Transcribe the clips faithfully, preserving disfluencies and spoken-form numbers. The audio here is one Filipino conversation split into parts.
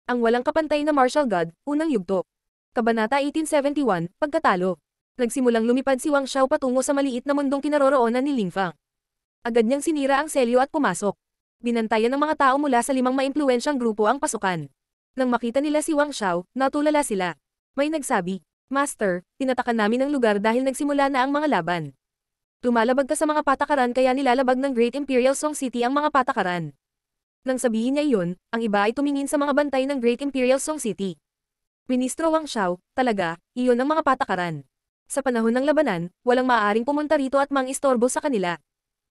Ang walang kapantay na martial god, unang yugto. Kabanata eighteen seventy-one, Pagkatalo. Nagsimulang lumipad si Wang Xiao patungo sa maliit na mundong kinaroroonan ni Ling Fang. Agad niyang sinira ang selyo at pumasok. Binantayan ng mga tao mula sa limang maimpluwensyang grupo ang pasukan. Nang makita nila si Wang Xiao, natulala sila. May nagsabi, Master, tinatakan namin ang lugar dahil nagsimula na ang mga laban. Lumalabag ka sa mga patakaran kaya nilalabag ng Great Imperial Song City ang mga patakaran. Nang sabihin niya iyon, ang iba ay tumingin sa mga bantay ng Great Imperial Song City. Ministro Wang Xiao, talaga, iyon ang mga patakaran. Sa panahon ng labanan, walang maaaring pumunta rito at mang-istorbo sa kanila.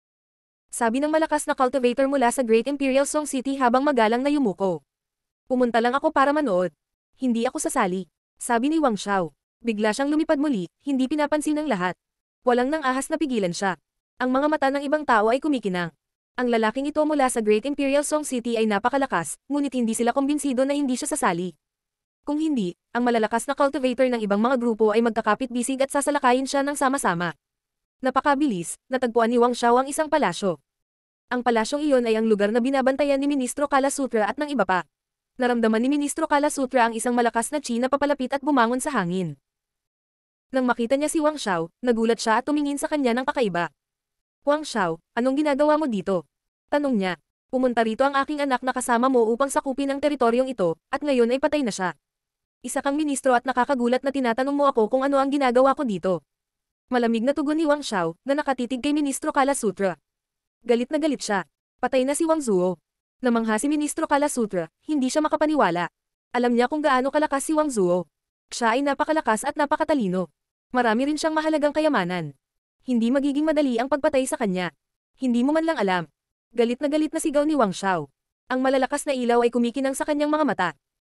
Sabi ng malakas na cultivator mula sa Great Imperial Song City habang magalang na yumuko. Pumunta lang ako para manood. Hindi ako sasali. Sabi ni Wang Xiao. Bigla siyang lumipad muli, hindi pinapansin ng lahat. Walang nang ahas na pigilan siya. Ang mga mata ng ibang tao ay kumikinang. Ang lalaking ito mula sa Great Imperial Song City ay napakalakas, ngunit hindi sila kumbinsido na hindi siya sasali. Kung hindi, ang malalakas na cultivator ng ibang mga grupo ay magkakapit-bisig at sasalakayin siya ng sama-sama. Napakabilis, natagpuan ni Wang Xiao ang isang palasyo. Ang palasyong iyon ay ang lugar na binabantayan ni Ministro Kalasutra at ng iba pa. Naramdaman ni Ministro Kalasutra ang isang malakas na chi na papalapit at bumangon sa hangin. Nang makita niya si Wang Xiao, nagulat siya at tumingin sa kanya ng kakaiba. Wang Xiao, anong ginagawa mo dito? Tanong niya. Pumunta rito ang aking anak na kasama mo upang sakupin ang teritoryong ito, at ngayon ay patay na siya. Isa kang ministro at nakakagulat na tinatanong mo ako kung ano ang ginagawa ko dito. Malamig na tugon ni Wang Xiao, na nakatitig kay Ministro Kalasutra. Galit na galit siya. Patay na si Wang Zuo. Namangha si Ministro Kalasutra, hindi siya makapaniwala. Alam niya kung gaano kalakas si Wang Zuo. Siya ay napakalakas at napakatalino. Marami rin siyang mahalagang kayamanan. Hindi magiging madali ang pagpatay sa kanya. Hindi mo man lang alam. Galit na galit na sigaw ni Wang Xiao. Ang malalakas na ilaw ay kumikinang sa kanyang mga mata.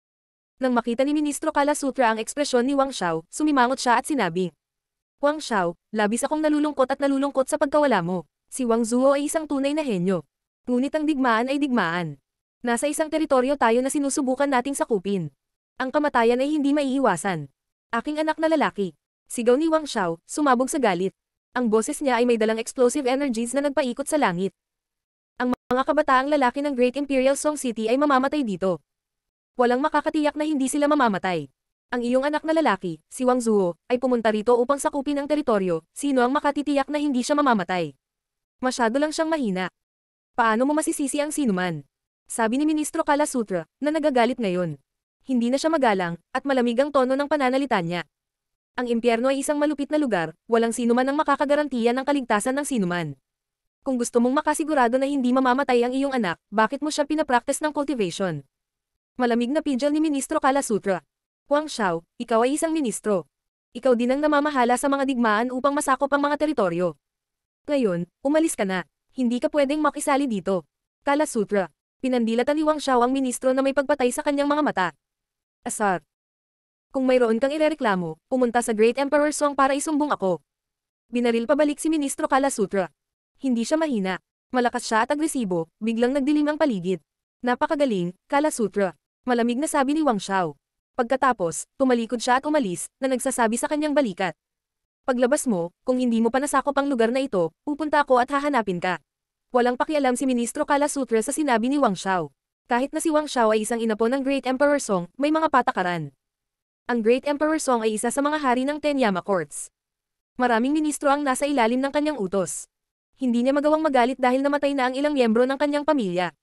Nang makita ni Ministro Kalasutra ang ekspresyon ni Wang Xiao, sumimangot siya at sinabi, Wang Xiao, labis akong nalulungkot at nalulungkot sa pagkawala mo. Si Wang Zuo ay isang tunay na henyo. Ngunit ang digmaan ay digmaan. Nasa isang teritoryo tayo na sinusubukan nating sakupin. Ang kamatayan ay hindi maiiwasan. Aking anak na lalaki. Sigaw ni Wang Xiao, sumabog sa galit. Ang boses niya ay may dalang explosive energies na nagpaikot sa langit. Ang mga kabataang lalaki ng Great Imperial Song City ay mamamatay dito. Walang makakatiyak na hindi sila mamamatay. Ang iyong anak na lalaki, si Wang Zuo, ay pumunta rito upang sakupin ang teritoryo. Sino ang makatitiyak na hindi siya mamamatay? Masyado lang siyang mahina. Paano mo masisisi ang sinuman? Sabi ni Ministro Kalasutra, na nagagalit ngayon. Hindi na siya magalang, at malamig ang tono ng pananalita niya. Ang impyerno ay isang malupit na lugar, walang sinuman ang makakagarantiya ng kaligtasan ng sinuman. Kung gusto mong makasigurado na hindi mamamatay ang iyong anak, bakit mo siya pinapractice ng cultivation? Malamig na pidgel ni Ministro Kalasutra. Wang Xiao, ikaw ay isang ministro. Ikaw din ang namamahala sa mga digmaan upang masakop ang mga teritoryo. Ngayon, umalis ka na. Hindi ka pwedeng makisali dito. Kalasutra. Pinandilatan ni Wang Xiao ang ministro na may pagpatay sa kanyang mga mata. Asar. Kung mayroon kang irereklamo, pumunta sa Great Emperor Song para isumbong ako. Binaril pabalik si Ministro Kalasutra. Hindi siya mahina. Malakas siya at agresibo, biglang nagdilim ang paligid. Napakagaling, Kalasutra. Malamig na sabi ni Wang Xiao. Pagkatapos, tumalikod siya at umalis, na nagsasabi sa kanyang balikat. Paglabas mo, kung hindi mo pa nasakop ang lugar na ito, pupunta ako at hahanapin ka. Walang pakialam si Ministro Kalasutra sa sinabi ni Wang Xiao. Kahit na si Wang Xiao ay isang inapo ng Great Emperor Song, may mga patakaran. Ang Great Emperor Song ay isa sa mga hari ng Tenyama Courts. Maraming ministro ang nasa ilalim ng kanyang utos. Hindi niya magawang magalit dahil namatay na ang ilang miyembro ng kanyang pamilya.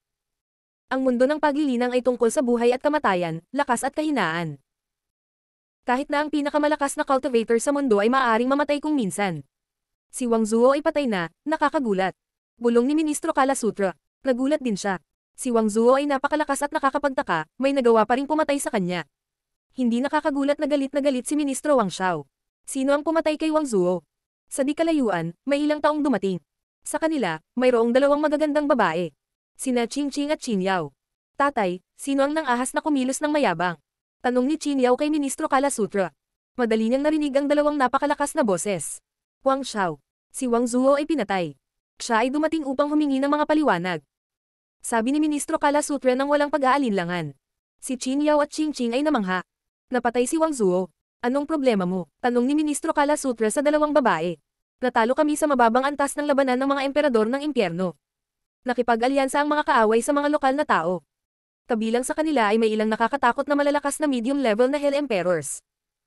Ang mundo ng paglilinang ay tungkol sa buhay at kamatayan, lakas at kahinaan. Kahit na ang pinakamalakas na cultivator sa mundo ay maaaring mamatay kung minsan. Si Wang Zuo ay patay na, nakakagulat. Bulong ni Ministro Kalasutra. Nagulat din siya. Si Wang Zuo ay napakalakas at nakakapagtaka, may nagawa pa ring pumatay sa kanya. Hindi nakakagulat na galit na galit si Ministro Wang Xiao. Sino ang pumatay kay Wang Zuo? Sa di kalayuan, may ilang taong dumating. Sa kanila, mayroong dalawang magagandang babae. Sina Qing Qing at Qin Yao. Tatay, sino ang nang-ahas na kumilos ng mayabang? Tanong ni Qin Yao kay Ministro Kalasutra. Madali niyang narinig ang dalawang napakalakas na boses. Wang Xiao. Si Wang Zuo ay pinatay. Siya ay dumating upang humingi ng mga paliwanag. Sabi ni Ministro Kalasutra nang walang pag-aalinlangan. Si Qin Yao at Qing Qing ay namangha. Napatay si Wang Zuo. Anong problema mo? Tanong ni Ministro Kalasutra sa dalawang babae. Natalo kami sa mababang antas ng labanan ng mga emperador ng impyerno. Nakipag-alyansa ang mga kaaway sa mga lokal na tao. Kabilang sa kanila ay may ilang nakakatakot na malalakas na medium-level na Hell Emperors.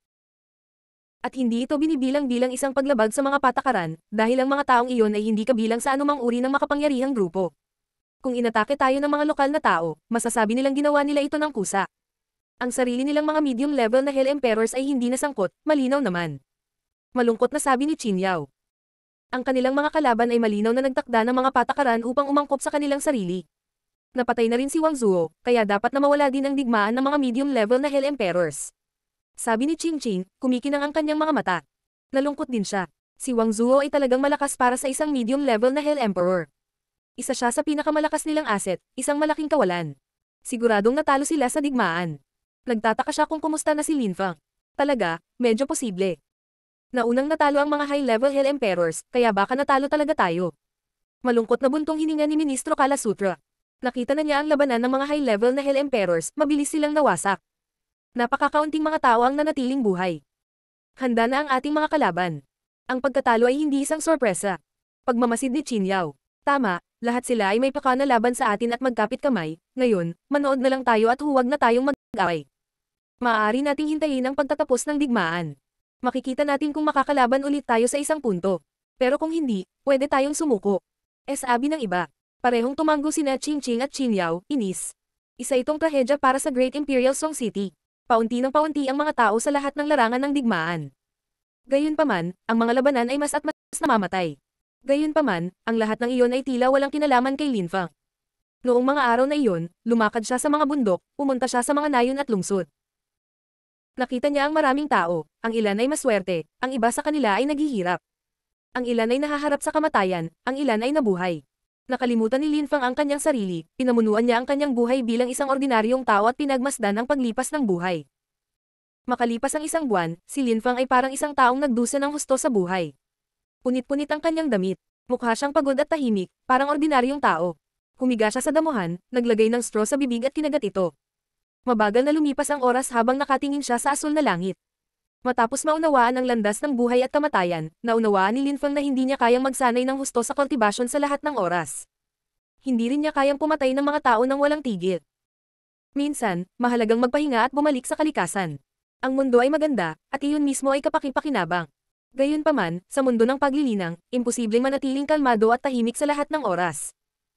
At hindi ito binibilang bilang isang paglabag sa mga patakaran, dahil ang mga taong iyon ay hindi kabilang sa anumang uri ng makapangyarihang grupo. Kung inatake tayo ng mga lokal na tao, masasabi nilang ginawa nila ito ng kusa. Ang sarili nilang mga medium-level na Hell Emperors ay hindi nasangkot, malinaw naman. Malungkot na sabi ni Qin Yao. Ang kanilang mga kalaban ay malinaw na nagtakda ng mga patakaran upang umangkop sa kanilang sarili. Napatay na rin si Wang Zuo, kaya dapat na mawala din ang digmaan ng mga medium-level na Hell Emperors. Sabi ni Qing Qing, kumikinang ang kanyang mga mata. Nalungkot din siya. Si Wang Zuo ay talagang malakas para sa isang medium-level na Hell Emperor. Isa siya sa pinakamalakas nilang asset, isang malaking kawalan. Siguradong natalo sila sa digmaan. Nagtataka siya kung kumusta na si Lin Fang. Talaga, medyo posible. Naunang natalo ang mga high-level Hell Emperors, kaya baka natalo talaga tayo. Malungkot na buntong hininga ni Ministro Kalasutra. Nakita na niya ang labanan ng mga high-level na Hell Emperors, mabilis silang nawasak. Napakakaunting mga tao ang nanatiling buhay. Handa na ang ating mga kalaban. Ang pagkatalo ay hindi isang sorpresa. Pagmamasid ni Qin Yao. Tama, lahat sila ay may pakana laban sa atin at magkapit kamay. Ngayon, manood na lang tayo at huwag na tayong mag-away. Maaari nating hintayin ang pagtatapos ng digmaan. Makikita natin kung makakalaban ulit tayo sa isang punto. Pero kung hindi, pwede tayong sumuko. E sabi ng iba. Parehong tumanggo sina Qing Qing at Qin Yao, inis. Isa itong trahedya para sa Great Imperial Song City. Paunti ng paunti ang mga tao sa lahat ng larangan ng digmaan. Gayunpaman, ang mga labanan ay mas at mas namamatay. Gayunpaman, ang lahat ng iyon ay tila walang kinalaman kay Lin Fang. Noong mga araw na iyon, lumakad siya sa mga bundok, pumunta siya sa mga nayon at lungsod. Nakita niya ang maraming tao, ang ilan ay maswerte, ang iba sa kanila ay naghihirap. Ang ilan ay nahaharap sa kamatayan, ang ilan ay nabuhay. Nakalimutan ni Lin Fang ang kanyang sarili, pinamunuan niya ang kanyang buhay bilang isang ordinaryong tao at pinagmasdan ang paglipas ng buhay. Makalipas ang isang buwan, si Lin Fang ay parang isang taong nagdusa ng husto sa buhay. Punit-punit ang kanyang damit, mukha siyang pagod at tahimik, parang ordinaryong tao. Humiga siya sa damuhan, naglagay ng straw sa bibig at kinagat ito. Mabagal na lumipas ang oras habang nakatingin siya sa asul na langit. Matapos maunawaan ang landas ng buhay at kamatayan, naunawaan ni Lin Fang na hindi niya kayang magsanay ng husto sa kultibasyon sa lahat ng oras. Hindi rin niya kayang pumatay ng mga tao nang walang tigil. Minsan, mahalagang magpahinga at bumalik sa kalikasan. Ang mundo ay maganda, at iyon mismo ay kapakipakinabang. Gayunpaman, sa mundo ng paglilinang, imposibleng manatiling kalmado at tahimik sa lahat ng oras.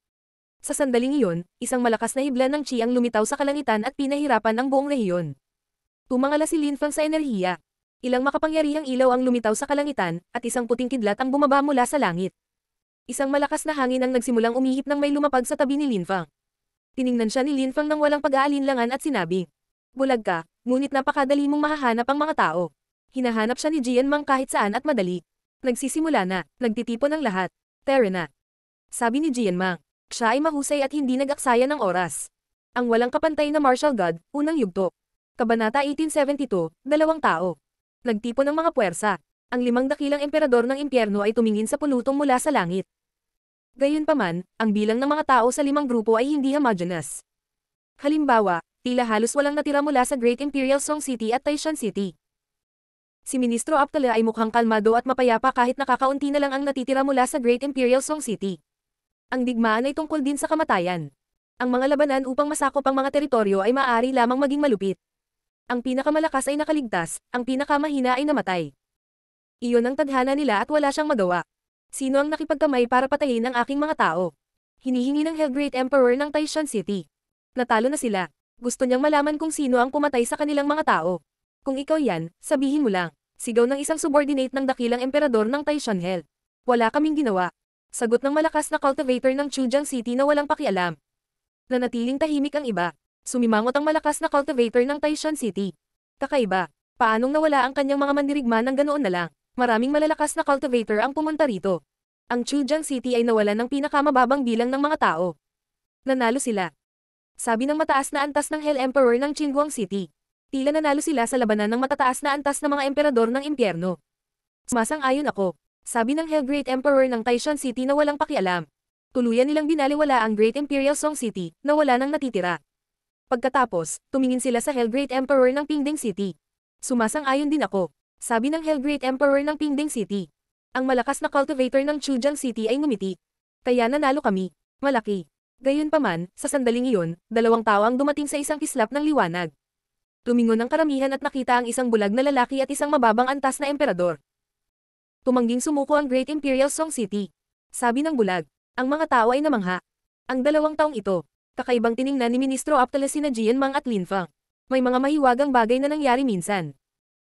Sa sandaling iyon, isang malakas na hibla ng chi ang lumitaw sa kalangitan at pinahirapan ang buong rehiyon. Tumangala si Lin Fang sa enerhiya. Ilang makapangyarihang ilaw ang lumitaw sa kalangitan, at isang puting kidlat ang bumaba mula sa langit. Isang malakas na hangin ang nagsimulang umihip nang may lumapag sa tabi ni Lin Fang. Tiningnan siya ni Lin Fang nang walang pag-aalinlangan at sinabi, "Bulag ka, ngunit napakadali mong mahahanap ang mga tao." Hinahanap siya ni Jian Mang kahit saan at madali. Nagsisimula na, nagtitipon ang lahat. Tere na. Sabi ni Jian Mang, siya ay mahusay at hindi nag-aksaya ng oras. Ang walang kapantay na martial god, unang yugto. Kabanata eighteen seventy-two, dalawang tao. Nagtipon ng mga puwersa. Ang limang dakilang emperador ng impyerno ay tumingin sa pulutong mula sa langit. Gayunpaman, ang bilang ng mga tao sa limang grupo ay hindi homogeneous. Halimbawa, tila halos walang natira mula sa Great Imperial Song City at Taishan City. Si Ministro Aptala ay mukhang kalmado at mapayapa kahit nakakaunti na lang ang natitira mula sa Great Imperial Song City. Ang digmaan ay tungkol din sa kamatayan. Ang mga labanan upang masakop ang mga teritoryo ay maaari lamang maging malupit. Ang pinakamalakas ay nakaligtas, ang pinakamahina ay namatay. Iyon ang tadhana nila at wala siyang magawa. Sino ang nakipagkamay para patayin ang aking mga tao? Hinihingi ng Hell Great Emperor ng Taishan City. Natalo na sila. Gusto niyang malaman kung sino ang pumatay sa kanilang mga tao. Kung ikaw yan, sabihin mo lang. Sigaw ng isang subordinate ng dakilang emperador ng Taishan Hell. Wala kaming ginawa. Sagot ng malakas na cultivator ng Chujiang City na walang pakialam. Nanatiling tahimik ang iba. Sumimangot ang malakas na cultivator ng Taishan City. Kakaiba. Paanong nawala ang kanyang mga mandirigma ng ganoon na lang? Maraming malalakas na cultivator ang pumunta rito. Ang Chujiang City ay nawalan ng pinakamababang bilang ng mga tao. Nanalo sila. Sabi ng mataas na antas ng Hell Emperor ng Qingguang City. Tila nanalo sila sa labanan ng matataas na antas na mga emperador ng impyerno. Sumasang-ayon ako. Sabi ng Hell Great Emperor ng Taishan City na walang pakialam. Tuluyan nilang binaliwala ang Great Imperial Song City, na wala nang natitira. Pagkatapos, tumingin sila sa Hell Great Emperor ng Pingding City. Sumasang-ayon din ako. Sabi ng Hell Great Emperor ng Pingding City. Ang malakas na cultivator ng Chujiang City ay ngumiti. Kaya nanalo kami. Malaki. Gayunpaman, sa sandaling iyon, dalawang tao ang dumating sa isang kislap ng liwanag. Tumingon ang karamihan at nakita ang isang bulag na lalaki at isang mababang antas na emperador. Tumangging sumuko ang Great Imperial Song City. Sabi ng bulag. Ang mga tao ay namangha. Ang dalawang taong ito, kakaibang tiningnan ni Ministro Aptala sina Jian Mang at Lin Fang. May mga mahiwagang bagay na nangyari minsan.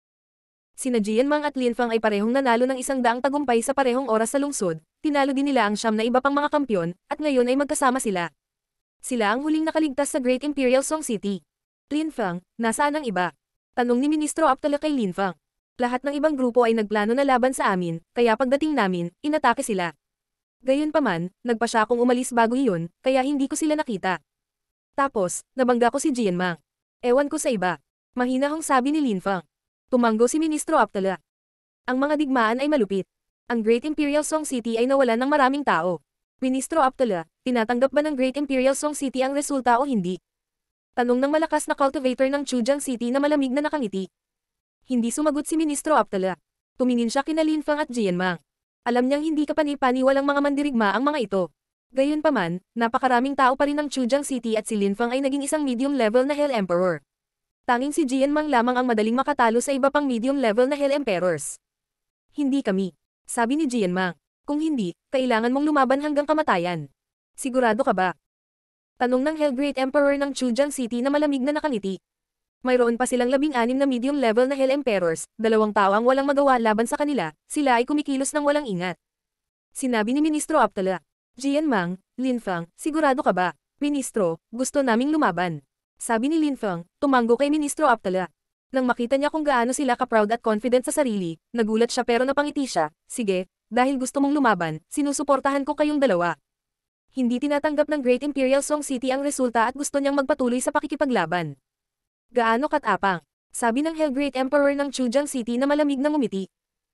Sina Jian Mang at Lin Fang ay parehong nanalo ng isang daang tagumpay sa parehong oras sa lungsod, tinalo din nila ang siyam na iba pang mga kampyon, at ngayon ay magkasama sila. Sila ang huling nakaligtas sa Great Imperial Song City. Lin Fang, nasaan ang iba? Tanong ni Ministro Aptala kay Lin Fang. Lahat ng ibang grupo ay nagplano na laban sa amin, kaya pagdating namin, inatake sila. Gayunpaman, nagpa siya akong umalis bago iyon, kaya hindi ko sila nakita. Tapos, nabangga ko si Jian Mang. Ewan ko sa iba. Mahinahong sabi ni Lin Fang. Tumanggo si Ministro Aptala. Ang mga digmaan ay malupit. Ang Great Imperial Song City ay nawalan ng maraming tao. Ministro Aptala, tinatanggap ba ng Great Imperial Song City ang resulta o hindi? Tanong ng malakas na cultivator ng Chujiang City na malamig na nakangiti. Hindi sumagot si Ministro Aptala. Tumingin siya kina Lin Fang at Jian Mang. Alam niyang hindi kapani-paniwalang mga mandirigma ang mga ito. Gayunpaman, napakaraming tao pa rin ng Chujiang City at si Lin Fang ay naging isang medium level na Hell Emperor. Tanging si Jian Mang lamang ang madaling makatalo sa iba pang medium level na Hell Emperors. Hindi kami. Sabi ni Jian Mang. Kung hindi, kailangan mong lumaban hanggang kamatayan. Sigurado ka ba? Tanong ng Hell Great Emperor ng Chujiang City na malamig na nakangiti. Mayroon pa silang labing-anim na medium level na Hell Emperors, dalawang tao ang walang magawa laban sa kanila, sila ay kumikilos ng walang ingat. Sinabi ni Ministro Aptala. Jian Mang, Lin Fang, sigurado ka ba? Ministro, gusto naming lumaban. Sabi ni Lin Fang, tumanggo kay Ministro Aptala. Nang makita niya kung gaano sila ka-proud at confident sa sarili, nagulat siya pero napangiti siya. Sige, dahil gusto mong lumaban, sinusuportahan ko kayong dalawa. Hindi tinatanggap ng Great Imperial Song City ang resulta at gusto niyang magpatuloy sa pakikipaglaban. Gaano katapang? Sabi ng Hell Great Emperor ng Chujiang City na malamig na ngumiti.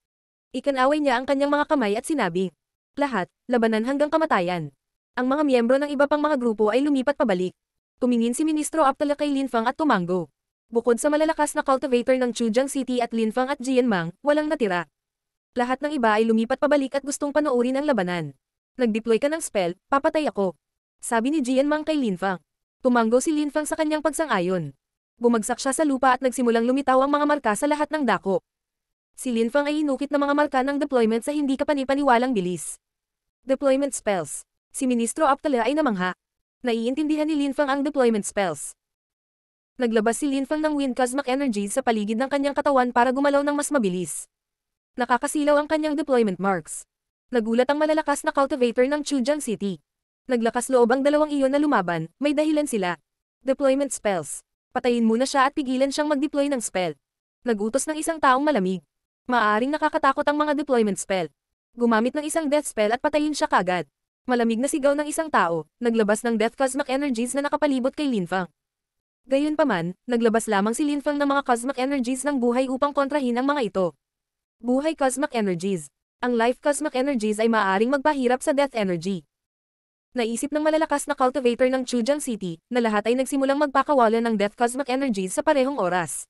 Ikanaway niya ang kanyang mga kamay at sinabi, lahat, labanan hanggang kamatayan. Ang mga miyembro ng iba pang mga grupo ay lumipat pabalik. Tumingin si Ministro Aptala kay Lin Fang at tumanggo. Bukod sa malalakas na cultivator ng Chujiang City at Lin Fang at Jian Mang, walang natira. Lahat ng iba ay lumipat pabalik at gustong panoorin ang labanan. Nag-deploy ka ng spell, papatay ako. Sabi ni Jian Mang kay Lin Fang. Tumanggo si Lin Fang sa kanyang pagsang-ayon. Bumagsak siya sa lupa at nagsimulang lumitaw ang mga marka sa lahat ng dako. Si Lin Fang ay hinukit ng mga marka ng deployment sa hindi kapani-paniwalang bilis. Deployment spells. Si Ministro Aptala ay namangha. Naiintindihan ni Lin Fang ang deployment spells. Naglabas si Lin Fang ng Wind Cosmic Energies sa paligid ng kanyang katawan para gumalaw ng mas mabilis. Nakakasilaw ang kanyang deployment marks. Nagulat ang malalakas na cultivator ng Chujiang City. Naglakas loob ang dalawang iyon na lumaban, may dahilan sila. Deployment spells. Patayin muna siya at pigilan siyang mag-deploy ng spell. Nagutos ng isang taong malamig. Maaaring nakakatakot ang mga deployment spell. Gumamit ng isang death spell at patayin siya kaagad. Malamig na sigaw ng isang tao, naglabas ng Death Cosmic Energies na nakapalibot kay Lin Fang. Gayunpaman, naglabas lamang si Lin Fang ng mga Cosmic Energies ng buhay upang kontrahin ang mga ito. Buhay Cosmic Energies. Ang Life Cosmic Energies ay maaaring magpahirap sa Death Energy. Naisip ng malalakas na cultivator ng Chujiang City na lahat ay nagsimulang magpakawalan ng Death Cosmic Energies sa parehong oras.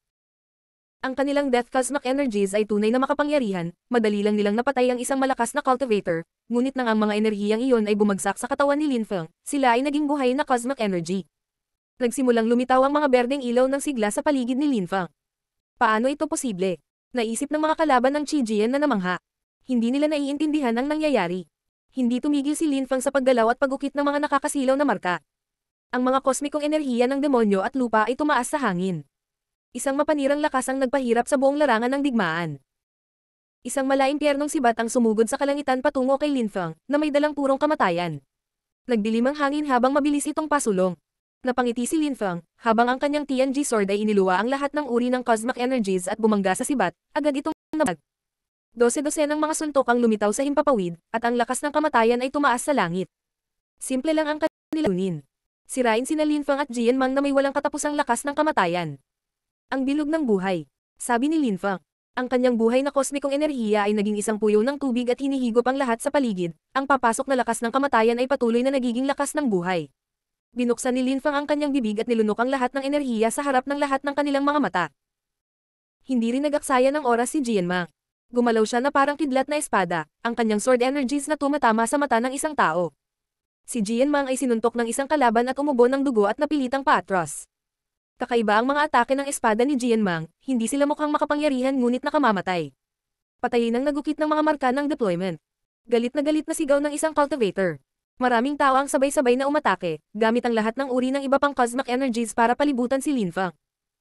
Ang kanilang Death Cosmic Energies ay tunay na makapangyarihan, madali lang nilang napatay ang isang malakas na cultivator, ngunit nang ang mga enerhiyang iyon ay bumagsak sa katawan ni Lin Fang, sila ay naging buhay na Cosmic Energy. Nagsimulang lumitaw ang mga berdeng ilaw ng sigla sa paligid ni Lin Fang. Paano ito posible? Naisip ng mga kalaban ng Qi Jian na namangha. Hindi nila naiintindihan ang nangyayari. Hindi tumigil si Lin Fang sa paggalaw at pagukit ng mga nakakasilaw na marka. Ang mga kosmikong enerhiya ng demonyo at lupa ay tumaas sa hangin. Isang mapanirang lakas ang nagpahirap sa buong larangan ng digmaan. Isang malaimpyernong sibat ang sumugod sa kalangitan patungo kay Lin Fang, na may dalang purong kamatayan. Nagdilim ang hangin habang mabilis itong pasulong. Napangiti si Lin Fang, habang ang kanyang T N G sword ay iniluwa ang lahat ng uri ng cosmic energies at bumangga sa sibat, agad itong nabag. Dose-dose ng mga suntok ang lumitaw sa himpapawid, at ang lakas ng kamatayan ay tumaas sa langit. Simple lang ang kanilang. Sirain sina Lin Fang at Jian Mang na may walang katapusang lakas ng kamatayan. Ang bilog ng buhay. Sabi ni Lin Fang. Ang kanyang buhay na kosmikong enerhiya ay naging isang puyo ng tubig at hinihigop ang lahat sa paligid. Ang papasok na lakas ng kamatayan ay patuloy na nagiging lakas ng buhay. Binuksan ni Lin Fang ang kanyang bibig at nilunok ang lahat ng enerhiya sa harap ng lahat ng kanilang mga mata. Hindi rin nagaksaya ng oras si Jian Mang. Gumalaw siya na parang kidlat na espada, ang kanyang sword energies na tumatama sa mata ng isang tao. Si Jianmang ay sinuntok ng isang kalaban at umubo ng dugo at napilitang paatros. Kakaiba ang mga atake ng espada ni Jianmang, hindi sila mukhang makapangyarihan ngunit nakamamatay. Patayin ang nagukit ng mga marka ng deployment. Galit na galit na sigaw ng isang cultivator. Maraming tao ang sabay-sabay na umatake, gamit ang lahat ng uri ng iba pang cosmic energies para palibutan si Linfang.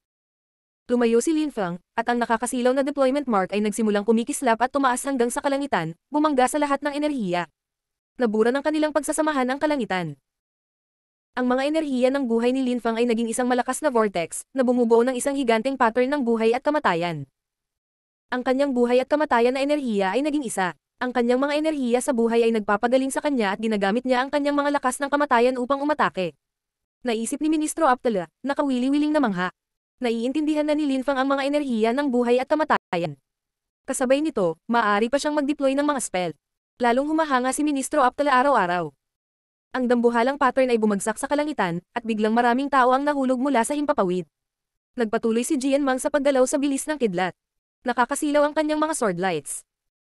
Lumayo si Linfang, at ang nakakasilaw na deployment mark ay nagsimulang kumikislap at tumaas hanggang sa kalangitan, bumangga sa lahat ng enerhiya. Nabura ng kanilang pagsasamahan ang kalangitan. Ang mga enerhiya ng buhay ni Linfang ay naging isang malakas na vortex, na bumubuo ng isang higanteng pattern ng buhay at kamatayan. Ang kanyang buhay at kamatayan na enerhiya ay naging isa. Ang kanyang mga enerhiya sa buhay ay nagpapagaling sa kanya at ginagamit niya ang kanyang mga lakas ng kamatayan upang umatake. Naisip ni Ministro Aptala, nakawili-wiling na mangha. Naiintindihan na ni Linfang ang mga enerhiya ng buhay at kamatayan. Kasabay nito, maaari pa siyang mag-deploy ng mga spell. Lalong humahanga si Ministro Aptala araw-araw. Ang dambuhalang pattern ay bumagsak sa kalangitan, at biglang maraming tao ang nahulog mula sa himpapawid. Nagpatuloy si Jianmang sa paggalaw sa bilis ng kidlat. Nakakasilaw ang kanyang mga sword lights.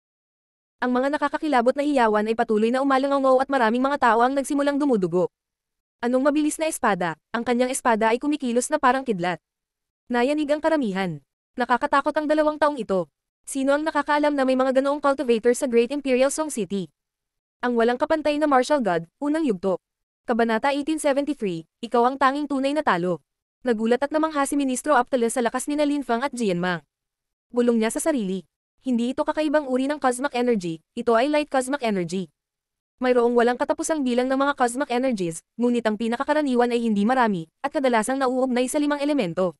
Ang mga nakakakilabot na hiyawan ay patuloy na umalangaw at maraming mga tao ang nagsimulang dumudugo. Anong mabilis na espada? Ang kanyang espada ay kumikilos na parang kidlat. Nayanig ang karamihan. Nakakatakot ang dalawang taong ito. Sino ang nakakaalam na may mga ganoong cultivator sa Great Imperial Song City? Ang walang kapantay na martial god, unang yugto. Kabanata eighteen seventy-three, ikaw ang tanging tunay na talo. Nagulat at namangha si Ministro Aptala sa lakas ni Linfang at Jianmang. Bulong niya sa sarili. Hindi ito kakaibang uri ng cosmic energy, ito ay light cosmic energy. Mayroong walang katapusang bilang ng mga cosmic energies, ngunit ang pinakakaraniwan ay hindi marami, at kadalasang nauugnay sa limang elemento.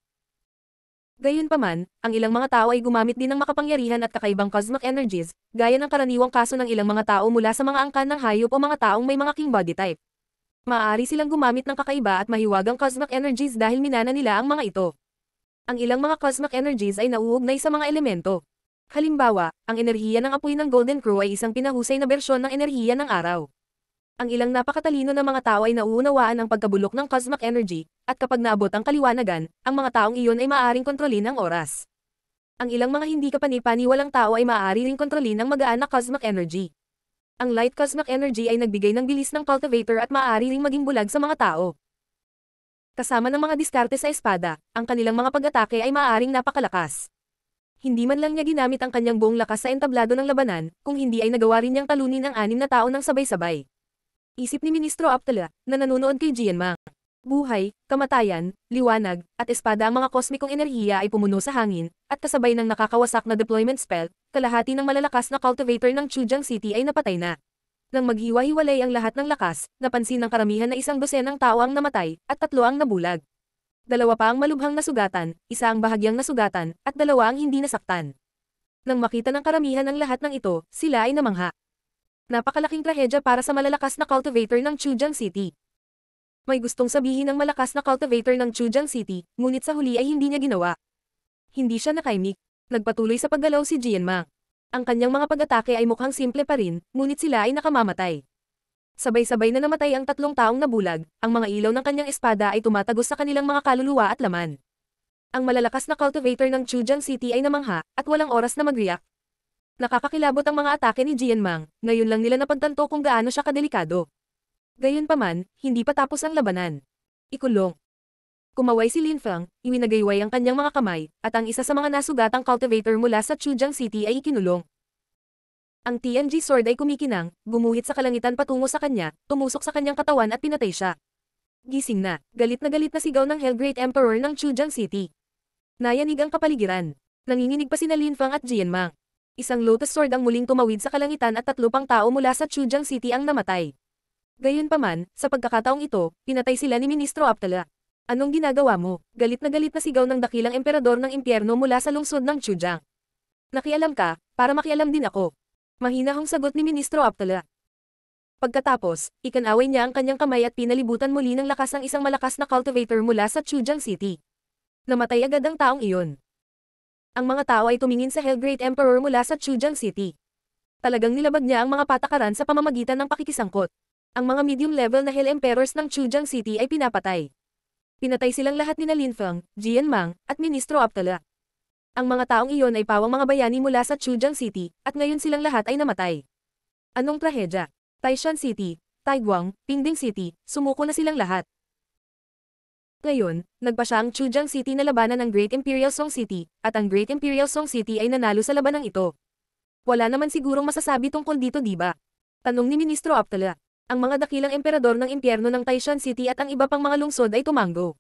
Gayunpaman, ang ilang mga tao ay gumamit din ng makapangyarihan at kakaibang cosmic energies, gaya ng karaniwang kaso ng ilang mga tao mula sa mga angkan ng hayop o mga taong may mga king body type. Maaari silang gumamit ng kakaiba at mahiwagang cosmic energies dahil minana nila ang mga ito. Ang ilang mga cosmic energies ay nauugnay sa mga elemento. Halimbawa, ang enerhiya ng apoy ng Golden Crow ay isang pinahusay na bersyon ng enerhiya ng araw. Ang ilang napakatalino na mga tao ay nauunawaan ang pagkabulok ng cosmic energy, at kapag naabot ang kaliwanagan, ang mga taong iyon ay maaaring kontrolin ang oras. Ang ilang mga hindi kapani-paniwalang tao ay maaari ring kontrolin ang magaan na cosmic energy. Ang light cosmic energy ay nagbigay ng bilis ng cultivator at maaari ring maging bulag sa mga tao. Kasama ng mga diskarte sa espada, ang kanilang mga pag-atake ay maaaring napakalakas. Hindi man lang niya ginamit ang kanyang buong lakas sa entablado ng labanan, kung hindi ay nagawa rin niyang talunin ang anim na tao ng sabay-sabay. Isip ni Ministro Aptala, na nanonood kay Jianmang. Buhay, kamatayan, liwanag, at espada ang mga kosmikong enerhiya ay pumuno sa hangin, at kasabay ng nakakawasak na deployment spell, kalahati ng malalakas na cultivator ng Chujang City ay napatay na. Nang maghiwa-hiwalay ang lahat ng lakas, napansin ng karamihan na isang dosenang tao ang namatay, at tatlo ang nabulag. Dalawa pa ang malubhang nasugatan, isa ang bahagyang nasugatan, at dalawa ang hindi nasaktan. Nang makita ng karamihan ang lahat ng ito, sila ay namangha. Napakalaking trahedya para sa malalakas na cultivator ng Chujang City. May gustong sabihin ng malakas na cultivator ng Chujang City, ngunit sa huli ay hindi niya ginawa. Hindi siya nakaimik. Nagpatuloy sa paggalaw si Jianmang. Ang kanyang mga pag-atake ay mukhang simple pa rin, ngunit sila ay nakamamatay. Sabay-sabay na namatay ang tatlong taong nabulag, ang mga ilaw ng kanyang espada ay tumatagos sa kanilang mga kaluluwa at laman. Ang malalakas na cultivator ng Chujang City ay namangha, at walang oras na mag-react. Nakakakilabot ang mga atake ni Jianmang, ngayon lang nila napagtanto kung gaano siya kadelikado. Gayunpaman, hindi pa tapos ang labanan. Ikulong. Kumaway si Linfang, iwinagayway ang kanyang mga kamay, at ang isa sa mga nasugatang cultivator mula sa Chujang City ay ikinulong. Ang T N G sword ay kumikinang, gumuhit sa kalangitan patungo sa kanya, tumusok sa kanyang katawan at pinatay siya. Gising na, galit na galit na sigaw ng Hell Great Emperor ng Chujang City. Nayanig ang kapaligiran. Nanginginig pa sina Linfang at Jianmang. Isang lotus sword ang muling tumawid sa kalangitan at tatlo pang tao mula sa Chujang City ang namatay. Gayunpaman, sa pagkakataong ito, pinatay sila ni Ministro Aptala. Anong ginagawa mo? Galit na galit na sigaw ng dakilang emperador ng impyerno mula sa lungsod ng Chujang. Nakialam ka, para makialam din ako. Mahinahong sagot ni Ministro Aptala. Pagkatapos, ikanaway niya ang kanyang kamay at pinalibutan muli ng lakas ang isang malakas na cultivator mula sa Chujang City. Namatay agad ang taong iyon. Ang mga tao ay tumingin sa Hell Great Emperor mula sa Chujang City. Talagang nilabag niya ang mga patakaran sa pamamagitan ng pakikisangkot. Ang mga medium-level na Hell Emperors ng Chujang City ay pinapatay. Pinatay silang lahat ni Linfang, Jianmang, at Ministro Aptala. Ang mga taong iyon ay pawang mga bayani mula sa Chujang City, at ngayon silang lahat ay namatay. Anong trahedya? Taishan City, Taiguang, Pingding City, sumuko na silang lahat. Ngayon, nagpa siya ang Chujiang City na labanan ng Great Imperial Song City, at ang Great Imperial Song City ay nanalo sa labanang ito. Wala naman sigurong masasabi tungkol dito diba? Tanong ni Ministro Aptala. Ang mga dakilang emperador ng impyerno ng Taishan City at ang iba pang mga lungsod ay tumanggo.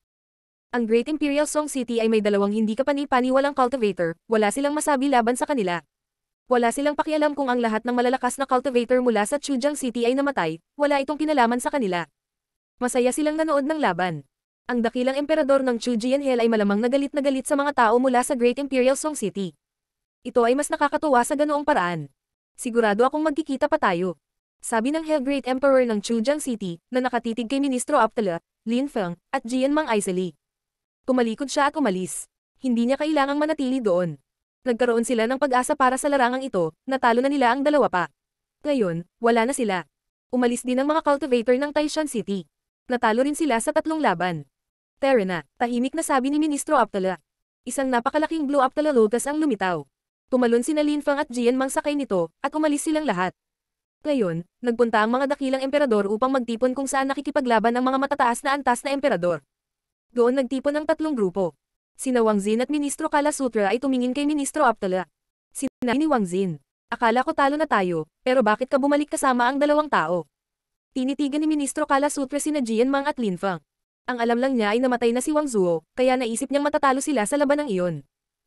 Ang Great Imperial Song City ay may dalawang hindi kapani-paniwalang cultivator, wala silang masabi laban sa kanila. Wala silang pakialam kung ang lahat ng malalakas na cultivator mula sa Chujiang City ay namatay, wala itong kinalaman sa kanila. Masaya silang nanood ng laban. Ang dakilang emperador ng Chujian Hell ay malamang nagalit na galit sa mga tao mula sa Great Imperial Song City. Ito ay mas nakakatuwa sa ganoong paraan. Sigurado akong magkikita pa tayo. Sabi ng Hell Great Emperor ng Chujiang City, na nakatitig kay Ministro Aptala, Lin Feng, at Jian Mang Aisali. Tumalikod siya at umalis. Hindi niya kailangang manatili doon. Nagkaroon sila ng pag-asa para sa larangang ito, natalo na nila ang dalawa pa. Ngayon, wala na sila. Umalis din ang mga cultivator ng Taishan City. Natalo rin sila sa tatlong laban. Tara na, tahimik na sabi ni Ministro Aptala. Isang napakalaking Blue Aptala Lotus ang lumitaw. Tumalon sina Lin Feng at Jian Mang sakay nito, at umalis silang lahat. Ngayon, nagpunta ang mga dakilang emperador upang magtipon kung saan nakikipaglaban ang mga matataas na antas na emperador. Doon nagtipon ang tatlong grupo. Sina Wang Xin at Ministro Kala Sutra ay tumingin kay Ministro Aptala. Sinabi ni Wang Xin, akala ko talo na tayo, pero bakit ka bumalik kasama ang dalawang tao? Tinitigan ni Ministro Kala Sutra sina Jian Mang at Lin Feng. Ang alam lang niya ay namatay na si Wang Zuo, kaya naisip niyang matatalo sila sa labanang iyon.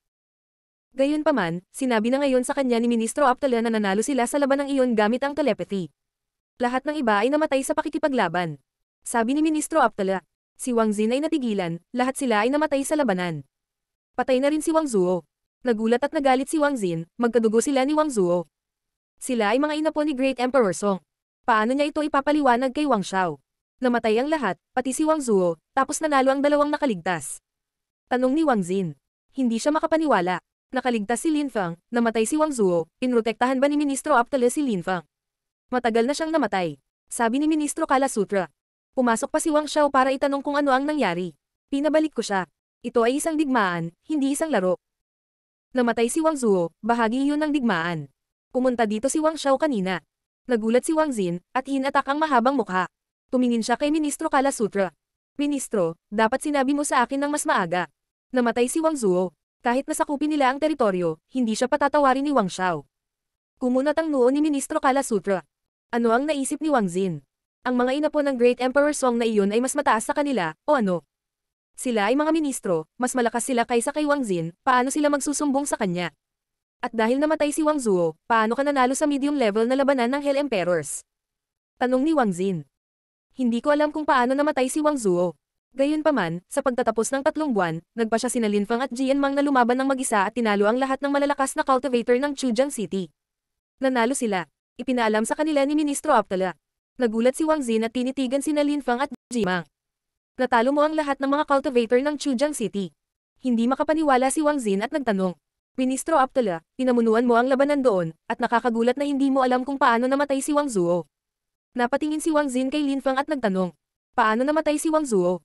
Gayunpaman, sinabi na ngayon sa kanya ni Ministro Aptala na nanalo sila sa labanang iyon gamit ang telepathy. Lahat ng iba ay namatay sa pakikipaglaban. Sabi ni Ministro Aptala. Si Wang Xin ay natigilan, lahat sila ay namatay sa labanan. Patay na rin si Wang Zuo. Nagulat at nagalit si Wang Xin, magkadugo sila ni Wang Zuo. Sila ay mga inapo ni Great Emperor Song. Paano niya ito ipapaliwanag kay Wang Xiao? Namatay ang lahat, pati si Wang Zuo, tapos nanalo ang dalawang nakaligtas. Tanong ni Wang Xin. Hindi siya makapaniwala. Nakaligtas si Lin Feng, namatay si Wang Zuo, pinrotektahan ba ni Ministro Aptala si Lin Feng? Matagal na siyang namatay. Sabi ni Ministro Kala Sutra. Pumasok pa si Wang Xiao para itanong kung ano ang nangyari. Pinabalik ko siya. Ito ay isang digmaan, hindi isang laro. Namatay si Wang Zuo, bahagi iyon ng digmaan. Pumunta dito si Wang Xiao kanina. Nagulat si Wang Xin, at hinatak ang mahabang mukha. Tumingin siya kay Ministro Kala Sutra. Ministro, dapat sinabi mo sa akin ng mas maaga. Namatay si Wang Zuo. Kahit nasakupin nila ang teritoryo, hindi siya patatawarin ni Wang Xiao. Kumunat ang noo ni Ministro Kala Sutra. Ano ang naisip ni Wang Xin? Ang mga inapo ng Great Emperor Song na iyon ay mas mataas sa kanila, o ano? Sila ay mga ministro, mas malakas sila kaysa kay Wang Xin, paano sila magsusumbong sa kanya? At dahil namatay si Wang Zuo, paano ka nanalo sa medium level na labanan ng Hell Emperors? Tanong ni Wang Xin. Hindi ko alam kung paano namatay si Wang Zuo. Gayunpaman, sa pagtatapos ng tatlong buwan, nagpa siya sina Lin Feng at Jian Mang na lumaban ng mag-isa at tinalo ang lahat ng malalakas na cultivator ng Chujiang City. Nanalo sila. Ipinaalam sa kanila ni Ministro Aptala. Nagulat si Wang Xin at tinitigan sina Lin Feng at Jian Mang. Natalo mo ang lahat ng mga cultivator ng Chujiang City. Hindi makapaniwala si Wang Xin at nagtanong. Ministro Aptala, pinamunuan mo ang labanan doon, at nakakagulat na hindi mo alam kung paano namatay si Wang Zuo. Napatingin si Wang Xin kay Lin Feng at nagtanong. Paano namatay si Wang Zuo?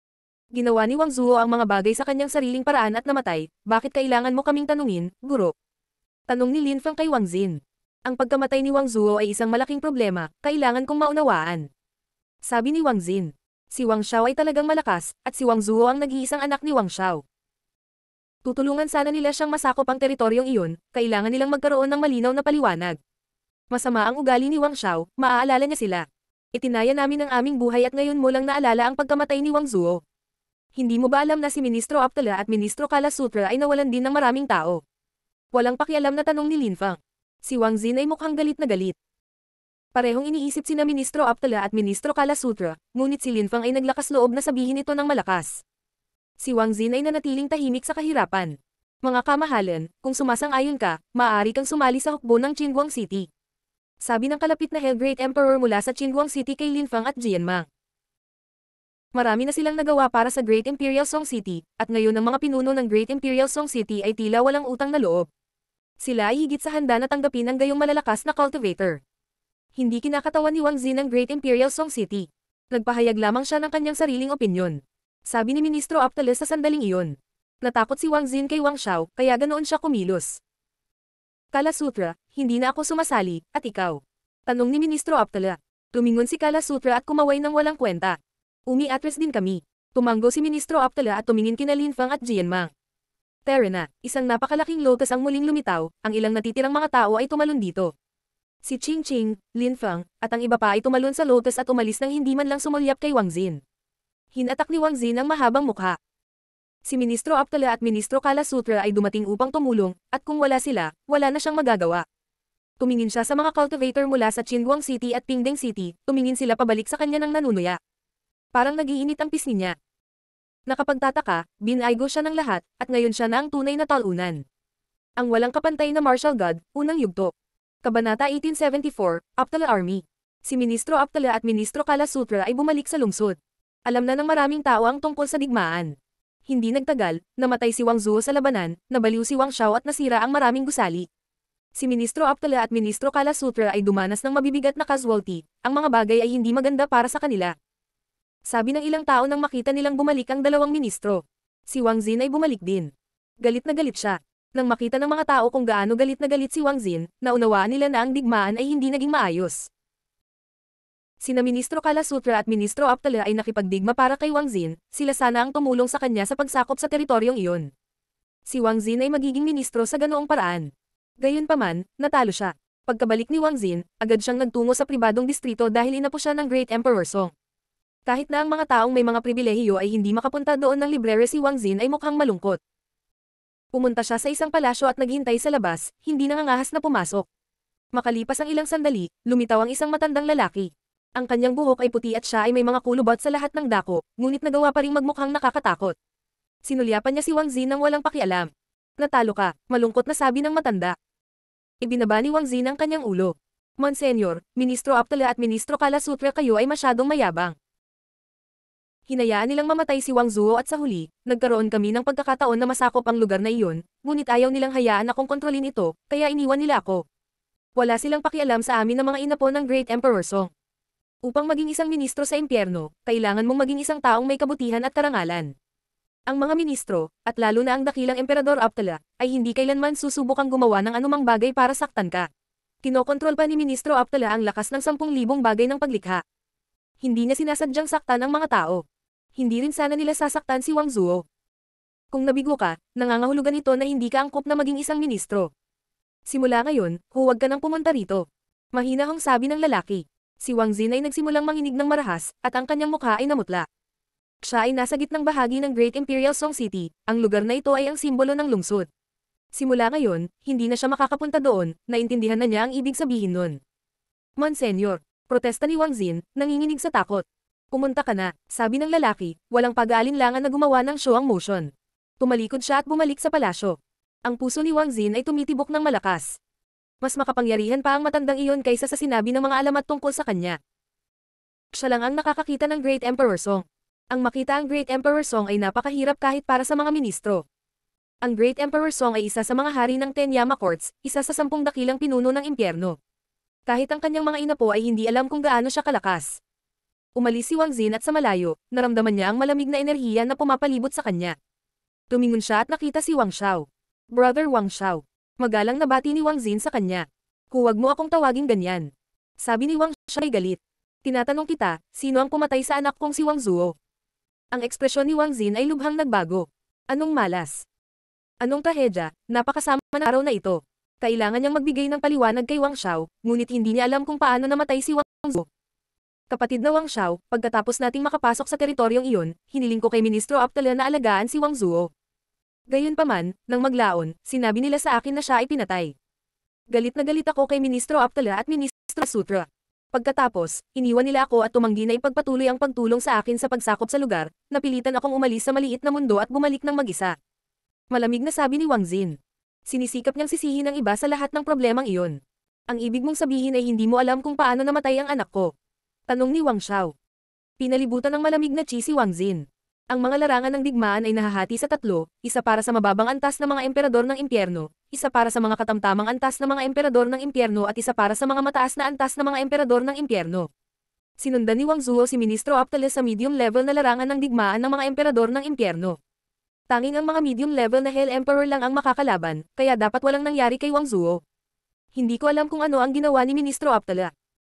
Ginawa ni Wang Zuo ang mga bagay sa kanyang sariling paraan at namatay, bakit kailangan mo kaming tanungin, guro? Tanong ni Lin Feng kay Wang Xin. Ang pagkamatay ni Wang Zuo ay isang malaking problema, kailangan kong maunawaan. Sabi ni Wang Xin. Si Wang Xiao ay talagang malakas, at si Wang Zuo ang nag-iisang anak ni Wang Xiao. Tutulungan sana nila siyang masakop ang teritoryong iyon, kailangan nilang magkaroon ng malinaw na paliwanag. Masama ang ugali ni Wang Xiao, maaalala niya sila. Itinaya namin ang aming buhay at ngayon mo lang naalala ang pagkamatay ni Wang Zuo. Hindi mo ba alam na si Ministro Aptala at Ministro Kala Sutra ay nawalan din ng maraming tao? Walang pakialam na tanong ni Lin Feng. Si Wang Xin ay mukhang galit na galit. Parehong iniisip sina Ministro Aptala at Ministro Kala Sutra, ngunit si Lin Feng ay naglakas loob na sabihin ito ng malakas. Si Wang Xin ay nanatiling tahimik sa kahirapan. Mga kamahalan, kung sumasang-ayon ka, maaari kang sumali sa hukbo ng Qinguang City. Sabi ng kalapit na Hell Great Emperor mula sa Qinguang City kay Lin Feng at Jian Mang. Marami na silang nagawa para sa Great Imperial Song City, at ngayon ang mga pinuno ng Great Imperial Song City ay tila walang utang na loob. Sila ay higit sa handa na tanggapin ang gayong malalakas na cultivator. Hindi kinakatawan ni Wang Xin ang Great Imperial Song City. Nagpahayag lamang siya ng kanyang sariling opinyon. Sabi ni Ministro Aptala sa sandaling iyon. Natakot si Wang Xin kay Wang Xiao, kaya ganoon siya kumilos. Kala Sutra, hindi na ako sumasali, at ikaw? Tanong ni Ministro Aptala. Tumingon si Kala Sutra at kumaway ng walang kwenta. Umi-atres din kami. Tumanggo si Ministro Aptala at tumingin kina Linfang at Jianmang. Tara na, isang napakalaking lotus ang muling lumitaw, ang ilang natitirang mga tao ay tumalon dito. Si Ching Ching, Linfang, at ang iba pa ay tumalon sa lotus at umalis nang hindi man lang sumulyap kay Wang Xin. Hinatak ni Wang Xin ang mahabang mukha. Si Ministro Aptala at Ministro Kala Sutra ay dumating upang tumulong, at kung wala sila, wala na siyang magagawa. Tumingin siya sa mga cultivator mula sa Qinguang City at Pingdeng City, tumingin sila pabalik sa kanya ng nanunuya. Parang nagiinit ang pisngi niya. Nakapagtataka, binaygo siya ng lahat, at ngayon siya na ang tunay na talunan. Ang walang kapantay na martial god, unang yugto. Kabanata eighteen seventy-four, Aptala Army. Si Ministro Aptala at Ministro Kala Sutra ay bumalik sa lungsod. Alam na ng maraming tao ang tungkol sa digmaan. Hindi nagtagal, namatay si Wang Zuo sa labanan, nabaliw si Wang Xiao at nasira ang maraming gusali. Si Ministro Aptala at Ministro Kala Sutra ay dumanas ng mabibigat na casualty, ang mga bagay ay hindi maganda para sa kanila. Sabi ng ilang tao nang makita nilang bumalik ang dalawang ministro. Si Wang Xin ay bumalik din. Galit na galit siya. Nang makita ng mga tao kung gaano galit na galit si Wang Xin, naunawaan nila na ang digmaan ay hindi naging maayos. Sina Ministro Kala Sutra at Ministro Aptala ay nakipagdigma para kay Wang Xin, sila sana ang tumulong sa kanya sa pagsakop sa teritoryong iyon. Si Wang Xin ay magiging ministro sa ganoong paraan. Gayunpaman, natalo siya. Pagkabalik ni Wang Xin, agad siyang nagtungo sa pribadong distrito dahil inapo siya ng Great Emperor Song. Kahit na ang mga taong may mga pribilehiyo ay hindi makapunta doon ng librero, si Wang Xin ay mukhang malungkot. Pumunta siya sa isang palasyo at naghintay sa labas, hindi nangangahas na pumasok. Makalipas ang ilang sandali, lumitaw ang isang matandang lalaki. Ang kanyang buhok ay puti at siya ay may mga kulubot sa lahat ng dako, ngunit nagawa pa ring magmukhang nakakatakot. Sinulyapan niya si Wang Xin nang walang pakialam. Natalo ka, malungkot na sabi ng matanda. Ibinaba ni Wang Xin ang kanyang ulo. Monsenyor, Ministro Aptala at Ministro Kala Sutra, kayo ay masyadong mayabang. Hinayaan nilang mamatay si Wang Zuo at sa huli, nagkaroon kami ng pagkakataon na masakop ang lugar na iyon, ngunit ayaw nilang hayaan akong kontrolin ito, kaya iniwan nila ako. Wala silang pakialam sa amin ng mga inapo ng Great Emperor Song. Upang maging isang ministro sa impyerno, kailangan mong maging isang taong may kabutihan at karangalan. Ang mga ministro, at lalo na ang dakilang Emperador Aptala, ay hindi kailanman susubukang gumawa ng anumang bagay para saktan ka. Kinokontrol pa ni Ministro Aptala ang lakas ng sampung libong bagay ng paglikha. Hindi niya sinasadyang saktan ang mga tao. Hindi rin sana nila sasaktan si Wang Zuo. Kung nabigo ka, nangangahulugan ito na hindi ka angkop na maging isang ministro. Simula ngayon, huwag ka nang pumunta rito. Mahinahong sabi ng lalaki. Si Wang Xin ay nagsimulang manginig ng marahas, at ang kanyang mukha ay namutla. Siya ay nasa gitnang bahagi ng Great Imperial Song City, ang lugar na ito ay ang simbolo ng lungsod. Simula ngayon, hindi na siya makakapunta doon, naintindihan na niya ang ibig sabihin nun. Monsenyor, protesta ni Wang Xin, nanginginig sa takot. Pumunta ka na, sabi ng lalaki, walang pag-aalinlangan na gumawa ng show ang motion. Tumalikod siya at bumalik sa palasyo. Ang puso ni Wang Xin ay tumitibok ng malakas. Mas makapangyarihan pa ang matandang iyon kaysa sa sinabi ng mga alamat tungkol sa kanya. Siya lang ang nakakakita ng Great Emperor Song. Ang makita ang Great Emperor Song ay napakahirap kahit para sa mga ministro. Ang Great Emperor Song ay isa sa mga hari ng Tenyama Courts, isa sa sampung dakilang pinuno ng impyerno. Kahit ang kanyang mga inapo ay hindi alam kung gaano siya kalakas. Umalis si Wang Xin at sa malayo, naramdaman niya ang malamig na enerhiya na pumapalibot sa kanya. Tumingon siya at nakita si Wang Xiao. Brother Wang Xiao. Magalang nabati ni Wang Xin sa kanya. Huwag mo akong tawaging ganyan. Sabi ni Wang Xiao ay galit. Tinatanong kita, sino ang pumatay sa anak kong si Wang Zuo? Ang ekspresyon ni Wang Xin ay lubhang nagbago. Anong malas? Anong trahedya? Napakasama na araw na ito. Kailangan niyang magbigay ng paliwanag kay Wang Xiao, ngunit hindi niya alam kung paano namatay si Wang Zuo. Kapatid na Wang Xiao, pagkatapos nating makapasok sa teritoryong iyon, hiniling ko kay Ministro Aptala na alagaan si Wang Zuo. Gayunpaman, nang maglaon, sinabi nila sa akin na siya ay pinatay. Galit na galit ako kay Ministro Aptala at Ministro Sutra. Pagkatapos, iniwan nila ako at tumanggi na ipagpatuloy ang pagtulong sa akin sa pagsakop sa lugar, napilitan akong umalis sa maliit na mundo at bumalik ng mag-isa. Malamig na sabi ni Wang Xin. Sinisikap niyang sisihin ang iba sa lahat ng problemang iyon. Ang ibig mong sabihin ay hindi mo alam kung paano namatay ang anak ko. Tanong ni Wang Xiao. Pinalibutan ng malamig na chi si Wang Xin. Ang mga larangan ng digmaan ay nahahati sa tatlo, isa para sa mababang antas ng mga emperador ng impyerno, isa para sa mga katamtamang antas ng mga emperador ng impyerno at isa para sa mga mataas na antas ng mga emperador ng impyerno. Sinundan ni Wang Zuo si Ministro Aptala sa medium level na larangan ng digmaan ng mga emperador ng impyerno. Tanging ang mga medium level na Hell Emperor lang ang makakalaban, kaya dapat walang nangyari kay Wang Zuo. Hindi ko alam kung ano ang ginawa ni Ministro Aptala.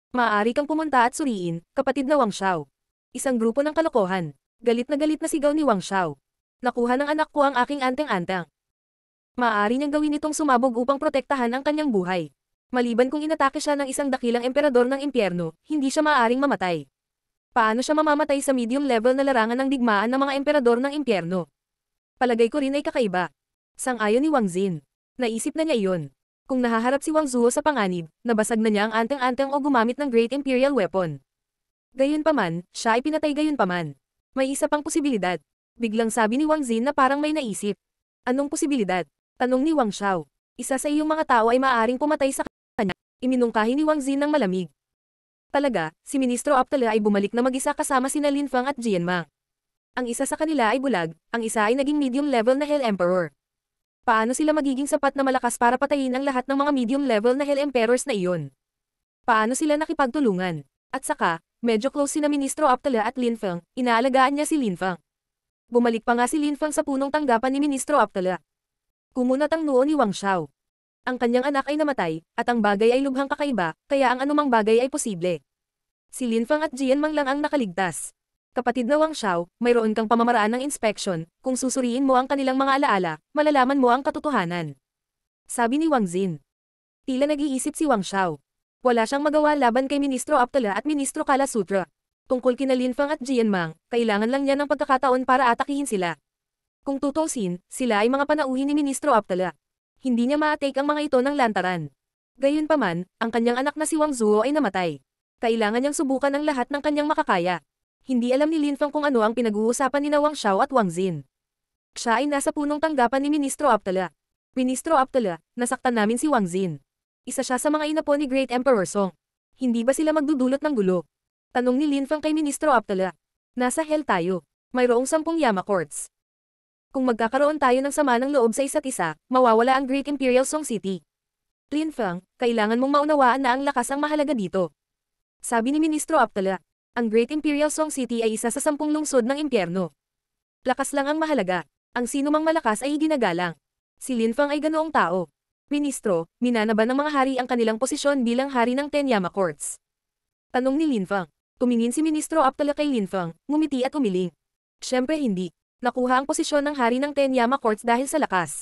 Maaari kang pumunta at suriin, kapatid na Wang Xiao. Isang grupo ng kalokohan. Galit na galit na sigaw ni Wang Xiao. Nakuha ng anak ko ang aking anteng-anteng. Maaari niyang gawin itong sumabog upang protektahan ang kanyang buhay. Maliban kung inatake siya ng isang dakilang emperador ng impyerno, hindi siya maaaring mamatay. Paano siya mamamatay sa medium level na larangan ng digmaan ng mga emperador ng impyerno? Palagay ko rin ay kakaiba. Sang-ayon ni Wang Xin. Naisip na niya iyon. Kung nahaharap si Wang Zuo sa panganib, nabasag na niya ang anteng-anteng o gumamit ng Great Imperial Weapon. Gayunpaman, siya ay pinatay gayunpaman. May isa pang posibilidad. Biglang sabi ni Wang Xin na parang may naisip. Anong posibilidad? Tanong ni Wang Xiao. Isa sa iyong mga tao ay maaaring pumatay sa kanya. Iminungkahi ni Wang Xin ng malamig. Talaga, si Ministro Aptala ay bumalik na mag-isa kasama sina Lin Fang at Jian Ma. Ang isa sa kanila ay bulag, ang isa ay naging medium level na Hell Emperor. Paano sila magiging sapat na malakas para patayin ang lahat ng mga medium level na Hell Emperors na iyon? Paano sila nakipagtulungan? At saka, medyo close sina Ministro Aptala at Lin Fang, inaalagaan niya si Lin Fang. Bumalik pa nga si Lin Fang sa punong tanggapan ni Ministro Aptala. Kumunat ang noo ni Wang Xiao. Ang kanyang anak ay namatay, at ang bagay ay lubhang kakaiba, kaya ang anumang bagay ay posible. Si Lin Fang at Jian Mang lang ang nakaligtas. Kapatid na Wang Xiao, mayroon kang pamamaraan ng inspection, kung susuriin mo ang kanilang mga alaala, malalaman mo ang katotohanan. Sabi ni Wang Xin. Tila nag-iisip si Wang Xiao. Wala siyang magawa laban kay Ministro Aptala at Ministro Kala Sutra. Tungkol kina Lin Fang at Jian Mang, kailangan lang niya ng pagkakataon para atakihin sila. Kung tutusin, sila ay mga panauhin ni Ministro Aptala. Hindi niya ma-take ang mga ito ng lantaran. Gayunpaman, ang kanyang anak na si Wang Zuo ay namatay. Kailangan niyang subukan ang lahat ng kanyang makakaya. Hindi alam ni Lin Fang kung ano ang pinag-uusapan ni Wang Xiao at Wang Xin. Siya ay nasa punong tanggapan ni Ministro Aptala. Ministro Aptala, nasaktan namin si Wang Xin. Isa siya sa mga inapo ni Great Emperor Song. Hindi ba sila magdudulot ng gulo? Tanong ni Lin Fang kay Ministro Aptala. Nasa hell tayo. Mayroong sampung Yama Courts. Kung magkakaroon tayo ng sama ng loob sa isa't isa, mawawala ang Great Imperial Song City. Lin Fang, kailangan mong maunawaan na ang lakas ang mahalaga dito. Sabi ni Ministro Aptala. Ang Great Imperial Song City ay isa sa sampung lungsod ng impyerno. Lakas lang ang mahalaga. Ang sino mang malakas ay ginagalang. Si Lin Fang ay ganoong tao. Ministro, minana ba ng mga hari ang kanilang posisyon bilang hari ng Ten Yama Courts? Tanong ni Lin Fang. Tumingin si Ministro Aptala kay Lin Fang, ngumiti at umiling. Siyempre hindi. Nakuha ang posisyon ng hari ng Ten Yama Courts dahil sa lakas.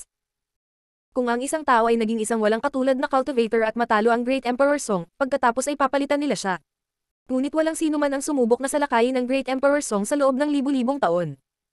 Kung ang isang tao ay naging isang walang katulad na cultivator at matalo ang Great Emperor Song, pagkatapos ay papalitan nila siya. Ngunit walang sino man ang sumubok na salakayin ng Great Emperor Song sa loob ng libu-libong taon.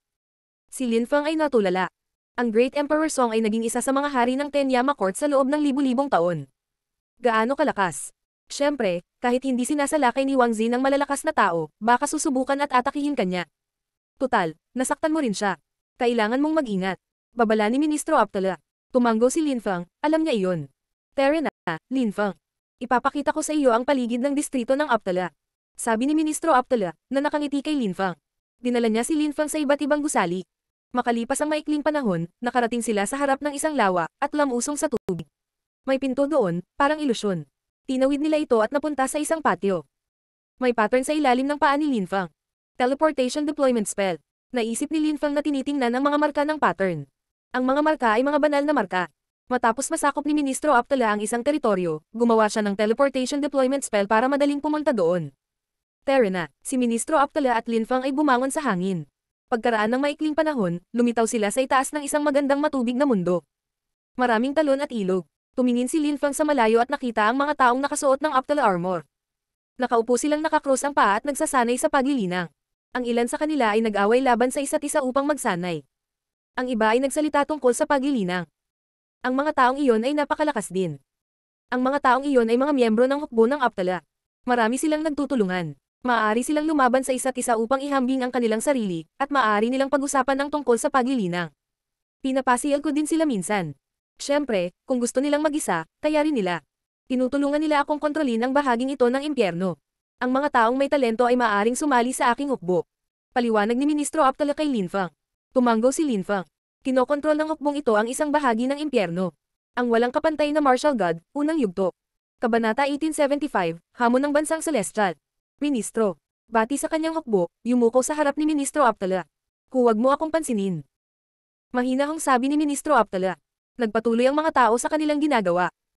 Si Lin Fang ay natulala. Ang Great Emperor Song ay naging isa sa mga hari ng Ten Yama Court sa loob ng libu-libong taon. Gaano kalakas? Siyempre, kahit hindi sinasalakay ni Wang Xin ang malalakas na tao, baka susubukan at atakihin kanya. Tutal, nasaktan mo rin siya. Kailangan mong mag-ingat. Babala ni Ministro Aptala. Tumanggo si Lin Fang, alam niya iyon. Tere na, Lin Fang. Ipapakita ko sa iyo ang paligid ng distrito ng Aptala. Sabi ni Ministro Aptala, na nakangiti kay Lin Fang. Dinala niya si Lin Fang sa iba't ibang gusali. Makalipas ang maikling panahon, nakarating sila sa harap ng isang lawa, at lamusong sa tubig. May pinto doon, parang ilusyon. Tinawid nila ito at napunta sa isang patio. May pattern sa ilalim ng paa ni Lin Fang. Teleportation Deployment Spell. Naisip ni Lin Fang na tinitingnan ang mga marka ng pattern. Ang mga marka ay mga banal na marka. Matapos masakop ni Ministro Aptala ang isang teritoryo, gumawa siya ng Teleportation Deployment Spell para madaling pumunta doon. Tere na, si Ministro Aptala at Lin Fang ay bumangon sa hangin. Pagkaraan ng maikling panahon, lumitaw sila sa itaas ng isang magandang matubig na mundo. Maraming talon at ilog. Tumingin si Lin Fang sa malayo at nakita ang mga taong nakasuot ng Aptala armor. Nakaupo silang nakakross ang paa at nagsasanay sa paglilinang. Ang ilan sa kanila ay nag-away laban sa isa't isa upang magsanay. Ang iba ay nagsalita tungkol sa paglilinang. Ang mga taong iyon ay napakalakas din. Ang mga taong iyon ay mga miyembro ng hukbo ng Aptala. Marami silang nagtutulungan. Maaari silang lumaban sa isa't isa upang ihambing ang kanilang sarili, at maaari nilang pag-usapan ng tungkol sa paglilinang. Pinapasiyal ko din sila minsan. Siyempre, kung gusto nilang mag-isa, kaya rin nila. Tinutulungan nila akong kontrolin ang bahaging ito ng impyerno. Ang mga taong may talento ay maaaring sumali sa aking hukbo. Paliwanag ni Ministro Aptala kay Lin Fang. Tumanggo si Lin Fang. Kinokontrol ng hukbong ito ang isang bahagi ng impyerno. Ang walang kapantay na martial god, unang yugto. Kabanata eighteen seventy-five, Hamon ng Bansang Celestial. Ministro. Bati sa kanyang hukbo, yumuko sa harap ni Ministro Aptala. Huwag mo akong pansinin. Mahinahong sabi ni Ministro Aptala. Nagpatuloy ang mga tao sa kanilang ginagawa.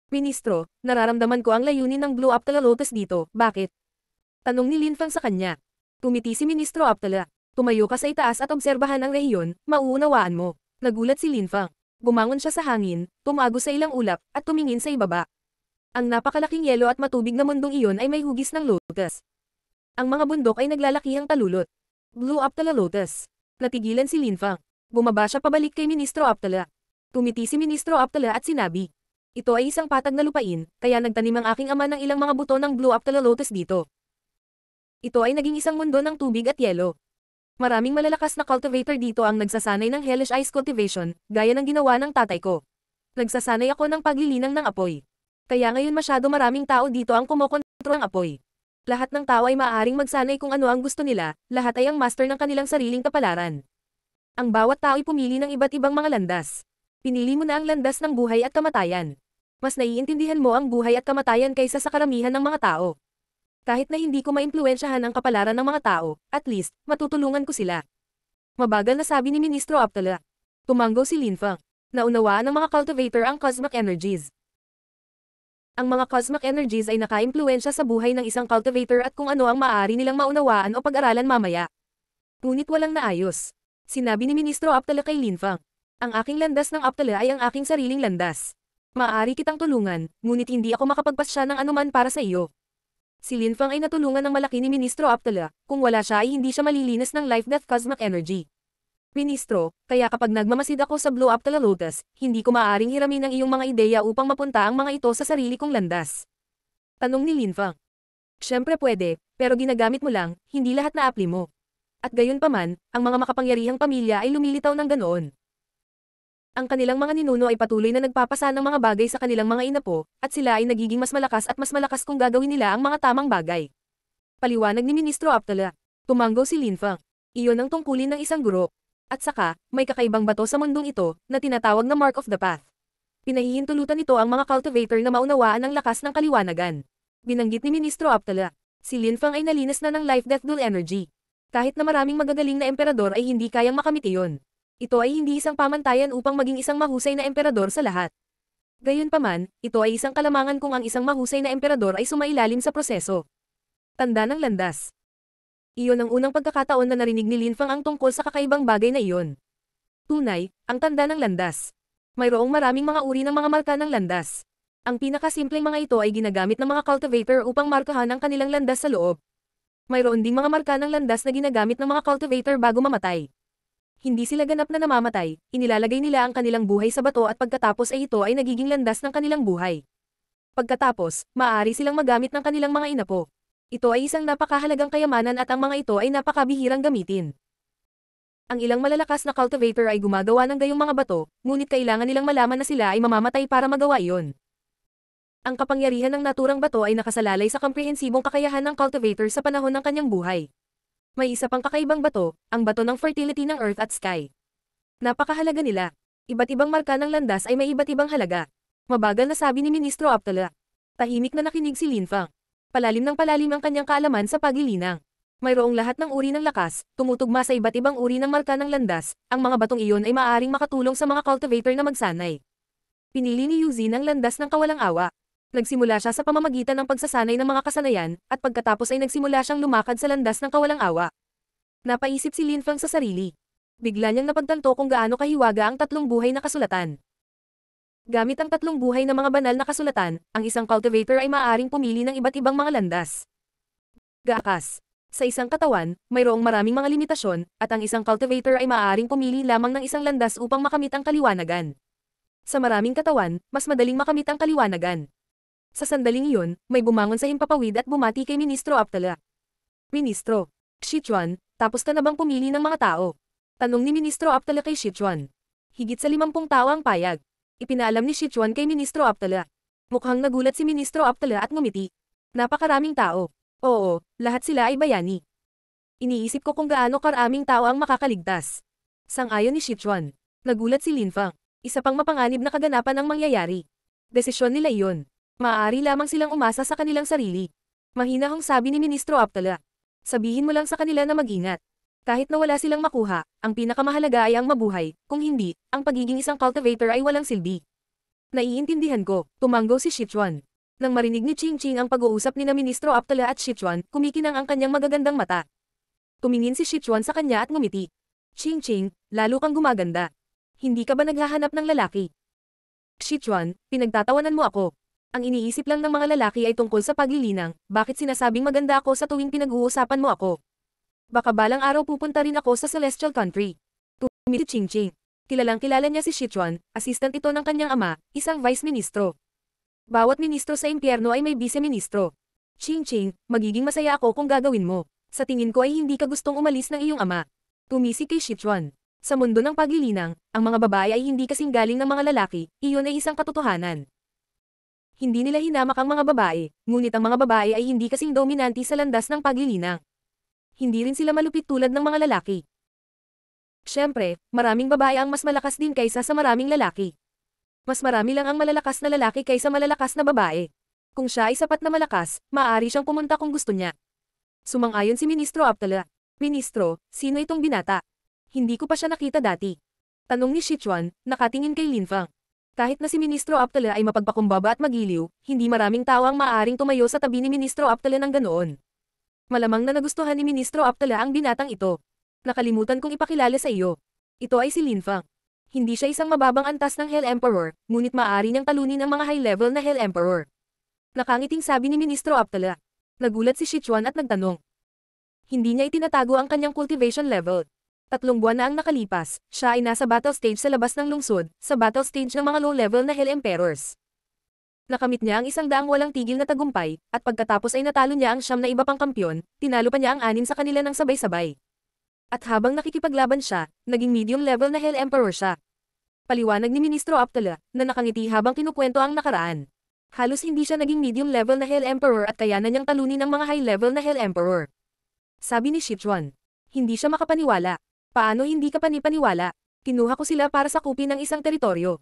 Ministro, nararamdaman ko ang layunin ng Blue Aptala Lotus dito, bakit? Tanong ni Linfang sa kanya. Tumiti si Ministro Aptala. Tumayo ka sa itaas at obserbahan ang rehiyon, mauunawaan mo. Nagulat si Linfang. Bumangon siya sa hangin, tumago sa ilang ulap, at tumingin sa ibaba. Ang napakalaking yelo at matubig na mundong iyon ay may hugis ng lotus. Ang mga bundok ay naglalakihang talulot. Blue Aptala Lotus. Natigilan si Linfang. Bumaba siya pabalik kay Ministro Aptala. Tumiti si Ministro Aptala at sinabi. Ito ay isang patag na lupain, kaya nagtanim ang aking ama ng ilang mga buto ng Blue Aptala Lotus dito. Ito ay naging isang mundo ng tubig at yelo. Maraming malalakas na cultivator dito ang nagsasanay ng hellish ice cultivation, gaya ng ginawa ng tatay ko. Nagsasanay ako ng paglilinang ng apoy. Kaya ngayon masyado maraming tao dito ang kumokontrol ng apoy. Lahat ng tao ay maaaring magsanay kung ano ang gusto nila, lahat ay ang master ng kanilang sariling kapalaran. Ang bawat tao ay pumili ng iba't ibang mga landas. Pinili mo na ang landas ng buhay at kamatayan. Mas naiintindihan mo ang buhay at kamatayan kaysa sa karamihan ng mga tao. Kahit na hindi ko maimpluwensyahan ang kapalaran ng mga tao, at least, matutulungan ko sila. Mabagal na sabi ni Ministro Aptala. Tumanggo si Linfang. Naunawaan ng mga cultivator ang cosmic energies. Ang mga cosmic energies ay nakaimpluwensya sa buhay ng isang cultivator at kung ano ang maaari nilang maunawaan o pag-aralan mamaya. Ngunit walang naayos. Sinabi ni Ministro Aptala kay Linfang. Ang aking landas ng Aptala ay ang aking sariling landas. Maaari kitang tulungan, ngunit hindi ako makapagpasya ng anuman para sa iyo. Si Linfang ay natulungan ng malaki ni Ministro Aptala, kung wala siya ay hindi siya malilinis ng life-death cosmic energy. Ministro, kaya kapag nagmamasid ako sa Blue Aptala Lotus, hindi ko maaaring hiramin ang iyong mga ideya upang mapunta ang mga ito sa sarili kong landas. Tanong ni Linfang. Siyempre pwede, pero ginagamit mo lang, hindi lahat na apli mo. At gayon paman, ang mga makapangyarihang pamilya ay lumilitaw ng ganoon. Ang kanilang mga ninuno ay patuloy na nagpapasa ng mga bagay sa kanilang mga inapo, at sila ay nagiging mas malakas at mas malakas kung gagawin nila ang mga tamang bagay. Paliwanag ni Ministro Aptala. Tumanggo si Linfang. Iyon ang tungkulin ng isang guro. At saka, may kakaibang bato sa mundong ito, na tinatawag na Mark of the Path. Pinahihintulutan ito ang mga cultivator na maunawaan ang lakas ng kaliwanagan. Binanggit ni Ministro Aptala. Si Linfang ay nalinas na ng life-death dual energy. Kahit na maraming magagaling na emperador ay hindi kayang makamit iyon. Ito ay hindi isang pamantayan upang maging isang mahusay na emperador sa lahat. Gayunpaman, ito ay isang kalamangan kung ang isang mahusay na emperador ay sumailalim sa proseso. Tanda ng landas. Iyon ang unang pagkakataon na narinig ni Linfang ang tungkol sa kakaibang bagay na iyon. Tunay, ang tanda ng landas. Mayroong maraming mga uri ng mga marka ng landas. Ang pinakasimpleng mga ito ay ginagamit ng mga cultivator upang markahan ang kanilang landas sa loob. Mayroon ding mga marka ng landas na ginagamit ng mga cultivator bago mamatay. Hindi sila ganap na namamatay, inilalagay nila ang kanilang buhay sa bato at pagkatapos ay ito ay nagiging landas ng kanilang buhay. Pagkatapos, maaari silang magamit ng kanilang mga inapo. Ito ay isang napakahalagang kayamanan at ang mga ito ay napakabihirang gamitin. Ang ilang malalakas na cultivator ay gumagawa ng gayong mga bato, ngunit kailangan nilang malaman na sila ay mamamatay para magawa iyon. Ang kapangyarihan ng naturang bato ay nakasalalay sa komprehensibong kakayahan ng cultivator sa panahon ng kanyang buhay. May isa pang kakaibang bato, ang bato ng fertility ng Earth at Sky. Napakahalaga nila. Iba't ibang marka ng landas ay may iba't ibang halaga. Mabagal na sabi ni Ministro Aptala. Tahimik na nakinig si Linfang. Palalim ng palalim ang kanyang kaalaman sa paglilinang. Mayroong lahat ng uri ng lakas, tumutugma sa iba't ibang uri ng marka ng landas, ang mga batong iyon ay maaaring makatulong sa mga cultivator na magsanay. Pinili ni Eugene ang landas ng kawalang awa. Nagsimula siya sa pamamagitan ng pagsasanay ng mga kasanayan, at pagkatapos ay nagsimula siyang lumakad sa landas ng kawalang awa. Napaisip si Linfang sa sarili. Bigla niyang napagtanto kung gaano kahiwaga ang tatlong buhay na kasulatan. Gamit ang tatlong buhay na mga banal na kasulatan, ang isang cultivator ay maaaring pumili ng iba't ibang mga landas. Gaakas. Sa isang katawan, mayroong maraming mga limitasyon, at ang isang cultivator ay maaaring pumili lamang ng isang landas upang makamit ang kaliwanagan. Sa maraming katawan, mas madaling makamit ang kaliwanagan. Sa sandaling iyon, may bumangon sa himpapawid at bumati kay Ministro Aptala. Ministro, Xichuan, tapos ka na bang pumili ng mga tao? Tanong ni Ministro Aptala kay Xichuan. Higit sa limampung tao ang payag. Ipinaalam ni Xichuan kay Ministro Aptala. Mukhang nagulat si Ministro Aptala at ngumiti. Napakaraming tao. Oo, lahat sila ay bayani. Iniisip ko kung gaano karaming tao ang makakaligtas. Sang-ayon ni Xichuan. Nagulat si Linfang. Isa pang mapanganib na kaganapan ang mangyayari. Desisyon nila iyon. Maaari lamang silang umasa sa kanilang sarili. Mahinahong sabi ni Ministro Aptala. Sabihin mo lang sa kanila na mag-ingat. Kahit na wala silang makuha, ang pinakamahalaga ay ang mabuhay, kung hindi, ang pagiging isang cultivator ay walang silbi. Naiintindihan ko, tumanggo si Sichuan. Nang marinig ni Ching Ching ang pag-uusap ni na Ministro Aptala at Sichuan, kumikinang ang kanyang magagandang mata. Tumingin si Sichuan sa kanya at ngumiti. Ching Ching, lalo kang gumaganda. Hindi ka ba naghahanap ng lalaki? Sichuan, pinagtatawanan mo ako. Ang iniisip lang ng mga lalaki ay tungkol sa paglilinang, bakit sinasabing maganda ako sa tuwing pinag-uusapan mo ako? Baka balang araw pupunta rin ako sa Celestial Country. Tumiti Ching Ching. Kilalang kilala niya si Sichuan, assistant ito ng kanyang ama, isang vice ministro. Bawat ministro sa impyerno ay may vice-ministro. Ching Ching, magiging masaya ako kung gagawin mo. Sa tingin ko ay hindi ka gustong umalis ng iyong ama. Tumisi kay Sichuan. Sa mundo ng paglilinang, ang mga babae ay hindi kasing galing ng mga lalaki, iyon ay isang katotohanan. Hindi nila hinamak ang mga babae, ngunit ang mga babae ay hindi kasing dominanti sa landas ng paglilinang. Hindi rin sila malupit tulad ng mga lalaki. Siyempre, maraming babae ang mas malakas din kaysa sa maraming lalaki. Mas marami lang ang malalakas na lalaki kaysa malalakas na babae. Kung siya ay sapat na malakas, maaari siyang pumunta kung gusto niya. Sumang-ayon si Ministro Aptala. Ministro, sino itong binata? Hindi ko pa siya nakita dati. Tanong ni Sichuan, nakatingin kay Linfang. Kahit na si Ministro Aptala ay mapagpakumbaba at magiliw, hindi maraming tao ang maaaring tumayo sa tabi ni Ministro Aptala ng ganoon. Malamang na nagustuhan ni Ministro Aptala ang binatang ito. Nakalimutan kong ipakilala sa iyo. Ito ay si Linfang. Hindi siya isang mababang antas ng Hell Emperor, ngunit maaari niyang talunin ang mga high-level na Hell Emperor. Nakangiting sabi ni Ministro Aptala. Nagulat si Sichuan at nagtanong. Hindi niya itinatago ang kanyang cultivation level. Tatlong buwan na ang nakalipas, siya ay nasa battle stage sa labas ng lungsod, sa battle stage ng mga low-level na Hell Emperors. Nakamit niya ang isang daang walang tigil na tagumpay, at pagkatapos ay natalo niya ang siyam na iba pang kampyon, tinalo pa niya ang anim sa kanila ng sabay-sabay. At habang nakikipaglaban siya, naging medium-level na Hell Emperor siya. Paliwanag ni Ministro Aptala, na nakangiti habang kinukwento ang nakaraan. Halos hindi siya naging medium-level na Hell Emperor at kaya na niyang talunin ang mga high-level na Hell Emperor. Sabi ni Sichuan. Hindi siya makapaniwala. Paano hindi ka panipaniwala? Kinuha ko sila para sakupin ng isang teritoryo.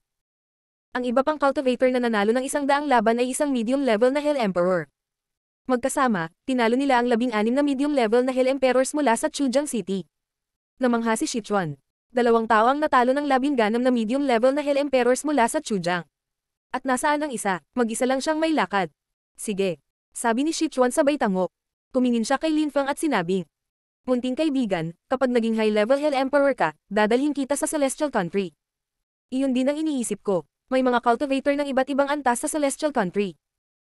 Ang iba pang cultivator na nanalo ng isang daang laban ay isang medium-level na Hell Emperor. Magkasama, tinalo nila ang labing-anim na medium-level na Hell Emperors mula sa Chujiang City. Namangha si Sichuan. Dalawang tao ang natalo ng labing-ganam na medium-level na Hell Emperors mula sa Chujiang. At nasaan ang isa? Mag-isa lang siyang may lakad. Sige. Sabi ni Sichuan sabay tango. Tumingin siya kay Linfang at sinabing. Munting kaibigan, kapag naging high-level Hell Emperor ka, dadalhin kita sa Celestial Country. Iyon din ang iniisip ko. May mga cultivator ng iba't ibang antas sa Celestial Country.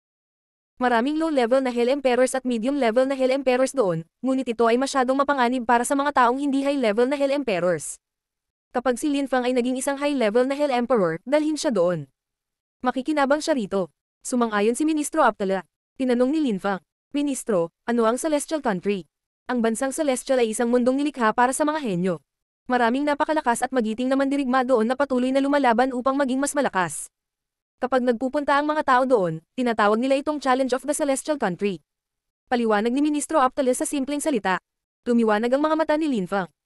Maraming low-level na Hell Emperors at medium-level na Hell Emperors doon, ngunit ito ay masyadong mapanganib para sa mga taong hindi high-level na Hell Emperors. Kapag si Linfang ay naging isang high-level na Hell Emperor, dalhin siya doon. Makikinabang siya rito. Sumang-ayon si Ministro Aptala. Tinanong ni Linfang, Ministro, ano ang Celestial Country? Ang bansang Celestial ay isang mundong nilikha para sa mga henyo. Maraming napakalakas at magiting na mandirigma doon na patuloy na lumalaban upang maging mas malakas. Kapag nagpupunta ang mga tao doon, tinatawag nila itong Challenge of the Celestial Country. Paliwanag ni Ministro Aptala sa simpleng salita. Lumiwanag ang mga mata ni Linfang.